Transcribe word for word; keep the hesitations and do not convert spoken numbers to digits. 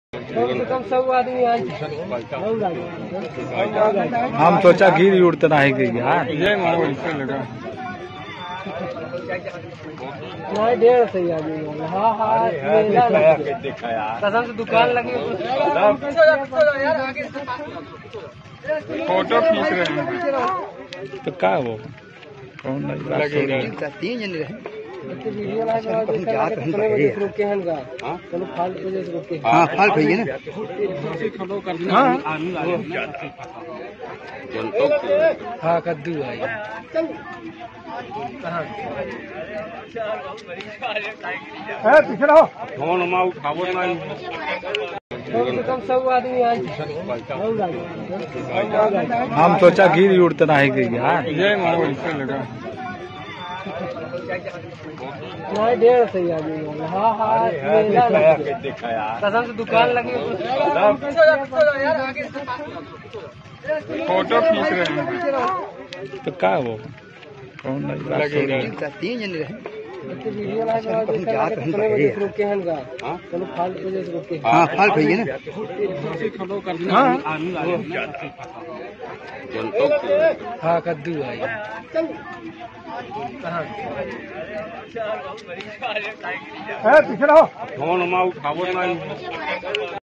कम से कम सब आदमी आई। हम सोचा गिर उड़ते नहीं गई यार। नहीं डेढ़ सही आदमी। हाँ हाँ कसम से दुकान लगी। फोटो खींच रहे हैं तो क्या वो कौन नहीं तीन जन रहे वीडियो कितने बजे से रुके हैं का चलो फाल्ट बजे से रुके हाँ फाल्ट भैया ना हाँ कद्दू आई पीछे रहो कम से कम सब आदमी आई। हम सोचा गिर उड़ते नहीं गई यार। नहीं डेढ़ सही आदमी। हाँ हाँ कसम से दुकान लगी। फोटो खींच रहे हैं तो क्या वो कौन नहीं तीन जन रहे वीडियो कितने बजे से रुके हैं का चलो फाल्ट बजे से रुके हाँ फाल्ट भैया ना हाँ कद्दू आई पीछे रहो